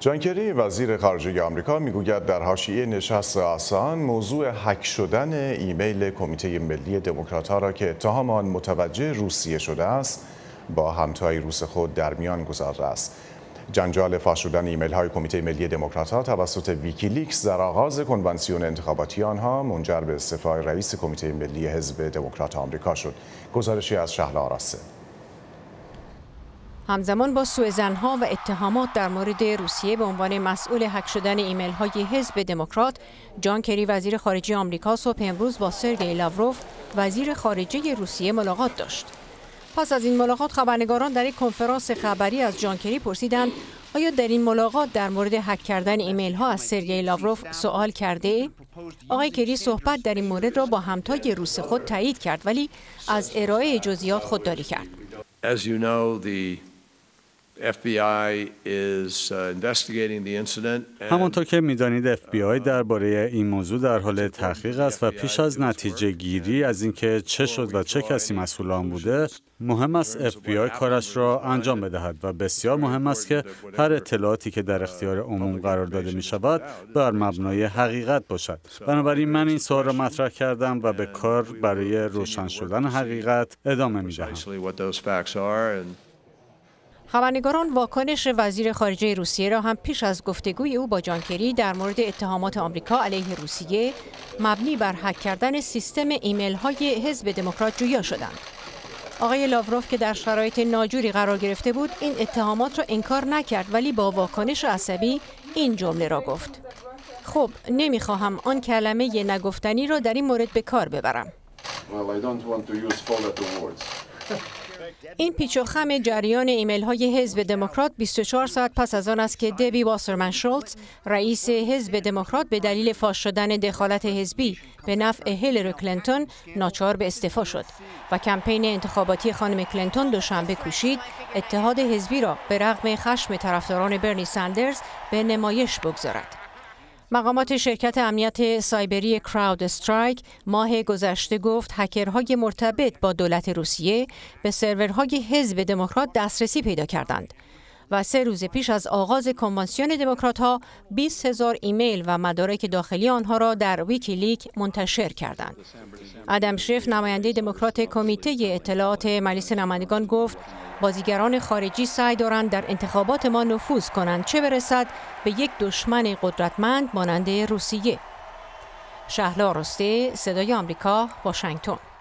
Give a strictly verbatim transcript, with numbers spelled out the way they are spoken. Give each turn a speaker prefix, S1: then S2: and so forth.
S1: جان کری وزیر خارجه آمریکا میگوید در حاشیه نشست آسان موضوع هک شدن ایمیل کمیته ملی دموکرات‌ها را که اتهام آن متوجه روسیه شده است با همتای روس خود در میان گذارده است. جنجال فاش شدن ایمیل های کمیته ملی دموکرات‌ها توسط ویکیلیکس در آغاز کنونسیون انتخاباتی آنها منجر به استعفای رئیس کمیته ملی حزب دموکرات آمریکا شد. گزارشی از شهلا آراسته.
S2: همزمان با سوءظن‌ها و اتهامات در مورد روسیه به عنوان مسئول هک شدن ایمیل‌های حزب دموکرات، جان کری وزیر خارجه آمریکا صبح امروز با سرگئی لاوروف وزیر خارجه روسیه ملاقات داشت. پس از این ملاقات خبرنگاران در یک کنفرانس خبری از جان کری پرسیدند آیا در این ملاقات در مورد هک کردن ایمیل‌ها از سرگئی لاوروف سوال کرده؟ آقای کری صحبت در این مورد را با همتای روس خود تایید کرد ولی از ارائه جزئیات خودداری کرد.
S3: As you know, the اف بی آی is investigating the incident.
S4: همانطور که می‌دانید اف بی آی درباره این موضوع در حال تحقیق است و پیش از نتیجه گیری از اینکه چه شد و چه کسی مسئول آن بوده، مهم است اف بی آی کارش را انجام بدهد و بسیار مهم است که هر اطلاعاتی که در اختیار عموم قرار داده می شود بر مبنای حقیقت باشد. بنابراین من این سوال را مطرح کردم و به کار برای روشن شدن حقیقت ادامه می دهم.
S2: خبرنگاران واکنش وزیر خارجه روسیه را هم پیش از گفتگوی او با جان کری در مورد اتهامات آمریکا علیه روسیه مبنی بر هک کردن سیستم ایمیل های حزب دموکرات جویا شدند. آقای لاوروف که در شرایط ناجوری قرار گرفته بود این اتهامات را انکار نکرد ولی با واکنش عصبی این جمله را گفت: خب نمیخواهم آن کلمه نگفتنی را در این مورد به کار ببرم. این پیچ و خم جریان ایمیل های حزب دموکرات بیست و چهار ساعت پس از آن است که دبی واسرمن شولتز رئیس حزب دموکرات به دلیل فاش شدن دخالت حزبی به نفع هیلاری کلینتون ناچار به استعفا شد و کمپین انتخاباتی خانم کلینتون دوشنبه کوشید اتحاد حزبی را به رغم خشم طرفداران برنی سندرز به نمایش بگذارد. مقامات شرکت امنیت سایبری کراود استرایک ماه گذشته گفت هکرهای مرتبط با دولت روسیه به سرورهای حزب دموکرات دسترسی پیدا کردند و سه روز پیش از آغاز کنوانسیون دموکرات‌ها بیست هزار ایمیل و مدارک داخلی آنها را در ویکیلیک منتشر کردند. ادم شیف نماینده دموکرات کمیته اطلاعات مجلس نمایندگان گفت بازیگران خارجی سعی دارند در انتخابات ما نفوذ کنند چه برسد به یک دشمن قدرتمند مانند روسیه. شهلا آراسته، صدای آمریکا، واشنگتن.